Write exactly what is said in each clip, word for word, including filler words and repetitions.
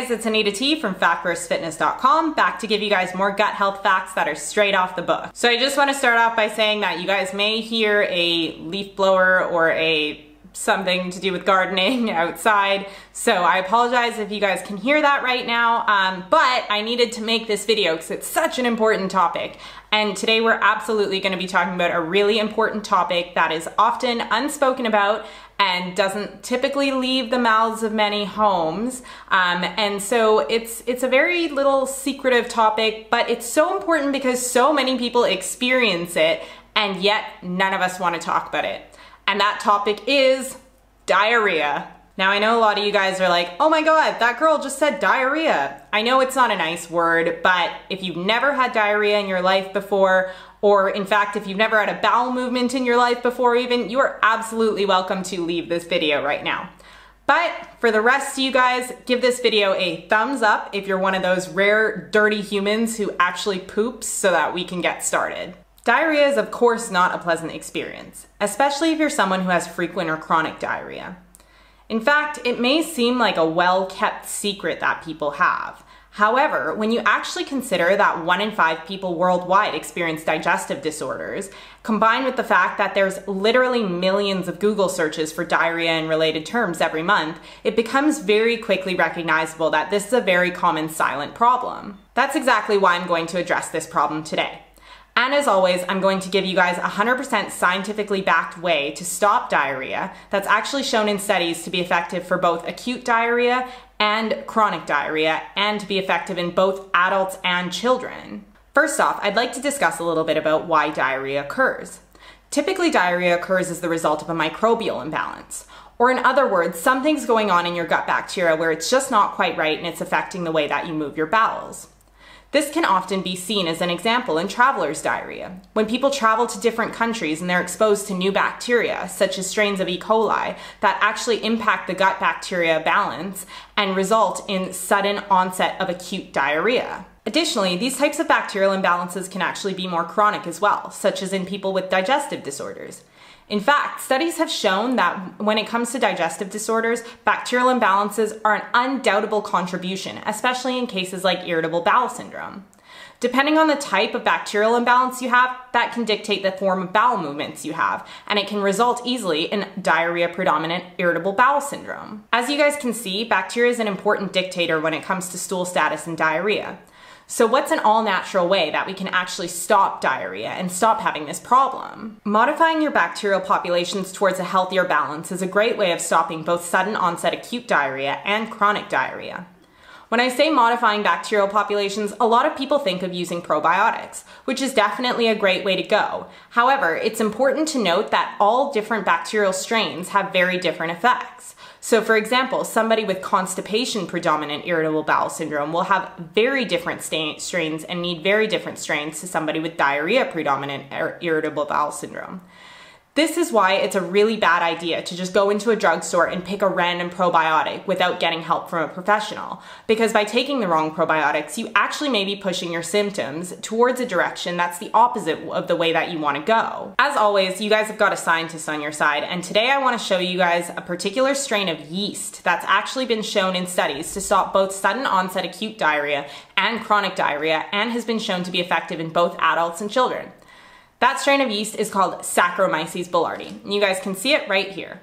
guys, it's Anita T from fact versus fitness dot com, back to give you guys more gut health facts that are straight off the book. So I just want to start off by saying that you guys may hear a leaf blower or a something to do with gardening outside, so I apologize if you guys can hear that right now, um, but I needed to make this video because it's such an important topic. And today we're absolutely going to be talking about a really important topic that is often unspoken about and doesn't typically leave the mouths of many homes. Um, and so it's, it's a very little secretive topic, but it's so important because so many people experience it and yet none of us want to talk about it. And that topic is diarrhea. Now I know a lot of you guys are like, oh my God, that girl just said diarrhea. I know it's not a nice word, but if you've never had diarrhea in your life before, or in fact, if you've never had a bowel movement in your life before even, you are absolutely welcome to leave this video right now. But for the rest of you guys, give this video a thumbs up if you're one of those rare dirty humans who actually poops so that we can get started. Diarrhea is of course not a pleasant experience, especially if you're someone who has frequent or chronic diarrhea. In fact, it may seem like a well-kept secret that people have. However, when you actually consider that one in five people worldwide experience digestive disorders, combined with the fact that there's literally millions of Google searches for diarrhea and related terms every month, it becomes very quickly recognizable that this is a very common silent problem. That's exactly why I'm going to address this problem today. And as always, I'm going to give you guys a one hundred percent scientifically backed way to stop diarrhea that's actually shown in studies to be effective for both acute diarrhea and chronic diarrhea, and to be effective in both adults and children. First off, I'd like to discuss a little bit about why diarrhea occurs. Typically, diarrhea occurs as the result of a microbial imbalance. Or in other words, something's going on in your gut bacteria where it's just not quite right and it's affecting the way that you move your bowels. This can often be seen as an example in traveler's diarrhea. When people travel to different countries and they're exposed to new bacteria, such as strains of E. coli, that actually impact the gut bacteria balance and result in sudden onset of acute diarrhea. Additionally, these types of bacterial imbalances can actually be more chronic as well, such as in people with digestive disorders. In fact, studies have shown that when it comes to digestive disorders, bacterial imbalances are an undoubtable contribution, especially in cases like irritable bowel syndrome. Depending on the type of bacterial imbalance you have, that can dictate the form of bowel movements you have, and it can result easily in diarrhea-predominant irritable bowel syndrome. As you guys can see, bacteria is an important dictator when it comes to stool status and diarrhea. So what's an all-natural way that we can actually stop diarrhea and stop having this problem? Modifying your bacterial populations towards a healthier balance is a great way of stopping both sudden onset acute diarrhea and chronic diarrhea. When I say modifying bacterial populations, a lot of people think of using probiotics, which is definitely a great way to go. However, it's important to note that all different bacterial strains have very different effects. So for example, somebody with constipation predominant irritable bowel syndrome will have very different strains and need very different strains to somebody with diarrhea predominant irritable bowel syndrome. This is why it's a really bad idea to just go into a drugstore and pick a random probiotic without getting help from a professional. Because by taking the wrong probiotics, you actually may be pushing your symptoms towards a direction that's the opposite of the way that you want to go. As always, you guys have got a scientist on your side, and today I want to show you guys a particular strain of yeast that's actually been shown in studies to stop both sudden onset acute diarrhea and chronic diarrhea, and has been shown to be effective in both adults and children. That strain of yeast is called Saccharomyces boulardii, and you guys can see it right here.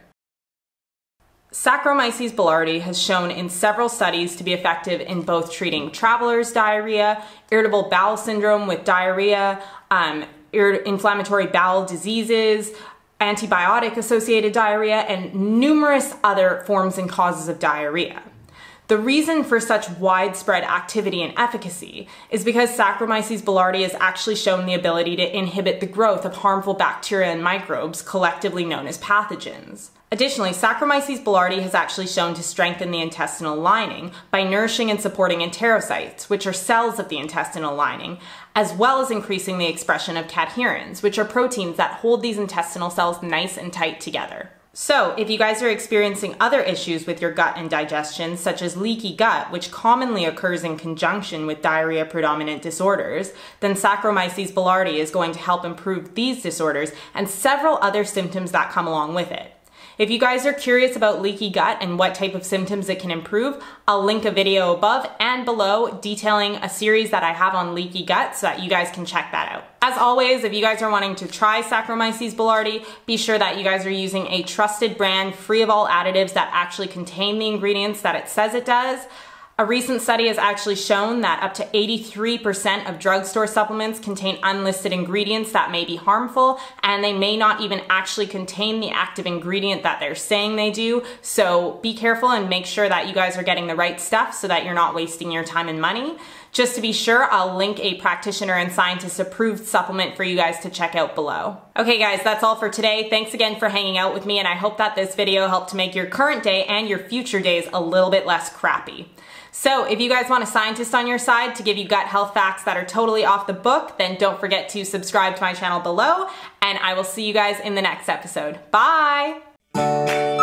Saccharomyces boulardii has shown in several studies to be effective in both treating traveler's diarrhea, irritable bowel syndrome with diarrhea, um, inflammatory bowel diseases, antibiotic-associated diarrhea, and numerous other forms and causes of diarrhea. The reason for such widespread activity and efficacy is because Saccharomyces boulardii has actually shown the ability to inhibit the growth of harmful bacteria and microbes, collectively known as pathogens. Additionally, Saccharomyces boulardii has actually shown to strengthen the intestinal lining by nourishing and supporting enterocytes, which are cells of the intestinal lining, as well as increasing the expression of cadherins, which are proteins that hold these intestinal cells nice and tight together. So, if you guys are experiencing other issues with your gut and digestion, such as leaky gut, which commonly occurs in conjunction with diarrhea-predominant disorders, then Saccharomyces boulardii is going to help improve these disorders and several other symptoms that come along with it. If you guys are curious about leaky gut and what type of symptoms it can improve, I'll link a video above and below detailing a series that I have on leaky gut so that you guys can check that out. As always, if you guys are wanting to try Saccharomyces boulardii, be sure that you guys are using a trusted brand free of all additives that actually contain the ingredients that it says it does. A recent study has actually shown that up to eighty-three percent of drugstore supplements contain unlisted ingredients that may be harmful, and they may not even actually contain the active ingredient that they're saying they do. So be careful and make sure that you guys are getting the right stuff so that you're not wasting your time and money. Just to be sure, I'll link a practitioner and scientist approved supplement for you guys to check out below. Okay guys, that's all for today. Thanks again for hanging out with me, and I hope that this video helped to make your current day and your future days a little bit less crappy. So if you guys want a scientist on your side to give you gut health facts that are totally off the book, then don't forget to subscribe to my channel below, and I will see you guys in the next episode. Bye!